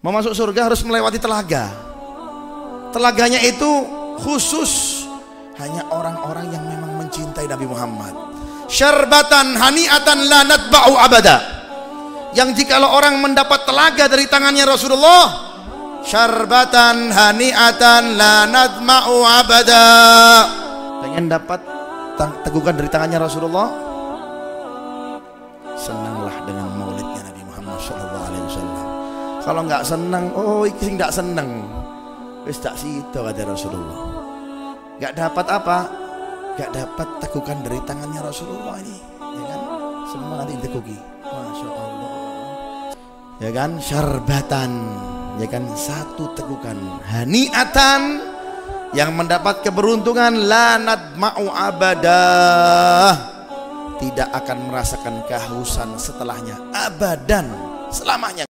Mau masuk surga harus melewati telaga. Telaganya itu khusus hanya orang-orang yang memang mencintai Nabi Muhammad. Syarbatan hani'atan la natba'u abada. Yang jikalau orang mendapat telaga dari tangannya Rasulullah, syarbatan hani'atan la natba'u abada. Pengen dapat tegukan dari tangannya Rasulullah, senanglah dengan maulidnya Nabi Muhammad SAW. Kalau nggak senang, oh iki nggak senang, wis tak situ kata Rasulullah. Nggak dapat apa? Nggak dapat tegukan dari tangannya Rasulullah ini, ya kan? Semua nanti diteguki, masya Allah, ya kan? Syarbatan, ya kan? Satu tegukan, haniatan, yang mendapat keberuntungan, la nadma'u abadah, tidak akan merasakan kehausan setelahnya, abadan, selamanya.